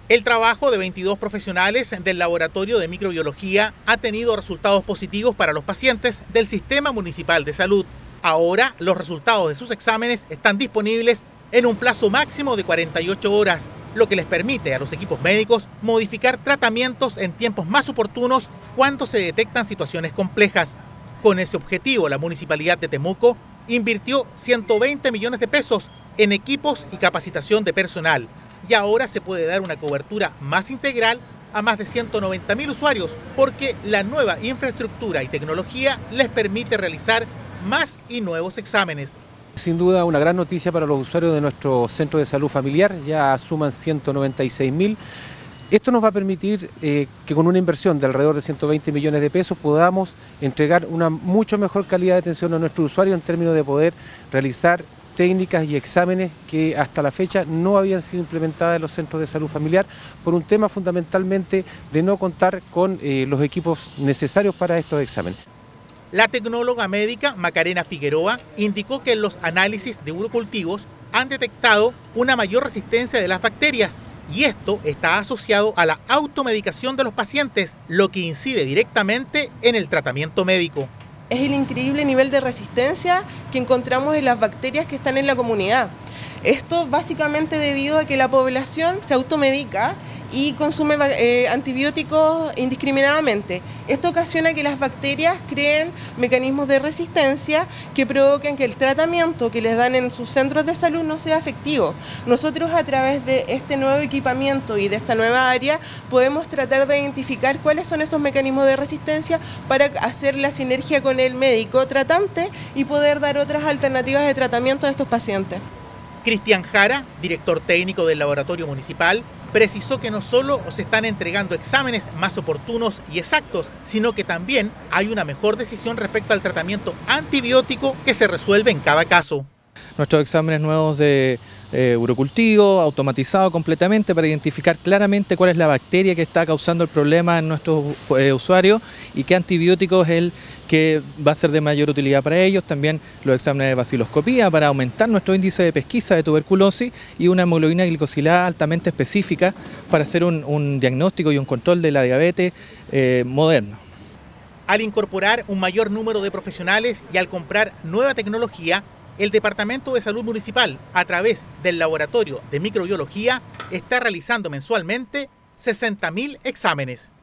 El trabajo de 22 profesionales del Laboratorio de Microbiología ha tenido resultados positivos para los pacientes del Sistema Municipal de Salud. Ahora, los resultados de sus exámenes están disponibles en un plazo máximo de 48 horas, lo que les permite a los equipos médicos modificar tratamientos en tiempos más oportunos cuando se detectan situaciones complejas. Con ese objetivo, la Municipalidad de Temuco invirtió 120 millones de pesos en equipos y capacitación de personal. Y ahora se puede dar una cobertura más integral a más de 190.000 usuarios, porque la nueva infraestructura y tecnología les permite realizar más y nuevos exámenes. Sin duda una gran noticia para los usuarios de nuestro centro de salud familiar, ya suman 196.000. Esto nos va a permitir que con una inversión de alrededor de 120 millones de pesos podamos entregar una mucho mejor calidad de atención a nuestros usuarios en términos de poder realizar técnicas y exámenes que hasta la fecha no habían sido implementadas en los centros de salud familiar por un tema fundamentalmente de no contar con los equipos necesarios para estos exámenes. La tecnóloga médica Macarena Figueroa indicó que en los análisis de urocultivos han detectado una mayor resistencia de las bacterias y esto está asociado a la automedicación de los pacientes, lo que incide directamente en el tratamiento médico. Es el increíble nivel de resistencia que encontramos en las bacterias que están en la comunidad. Esto básicamente debido a que la población se automedica y consume antibióticos indiscriminadamente. Esto ocasiona que las bacterias creen mecanismos de resistencia que provocan que el tratamiento que les dan en sus centros de salud no sea efectivo. Nosotros a través de este nuevo equipamiento y de esta nueva área podemos tratar de identificar cuáles son esos mecanismos de resistencia para hacer la sinergia con el médico tratante y poder dar otras alternativas de tratamiento a estos pacientes. Cristian Jara, director técnico del laboratorio municipal, precisó que no solo se están entregando exámenes más oportunos y exactos, sino que también hay una mejor decisión respecto al tratamiento antibiótico que se resuelve en cada caso. Nuestros exámenes nuevos de urocultivo, automatizado completamente para identificar claramente cuál es la bacteria que está causando el problema en nuestros usuarios y qué antibiótico es el que va a ser de mayor utilidad para ellos. También los exámenes de baciloscopía para aumentar nuestro índice de pesquisa de tuberculosis y una hemoglobina glicosilada altamente específica para hacer un diagnóstico y un control de la diabetes moderno. Al incorporar un mayor número de profesionales y al comprar nueva tecnología, el Departamento de Salud Municipal, a través del Laboratorio de Microbiología, está realizando mensualmente 60.000 exámenes.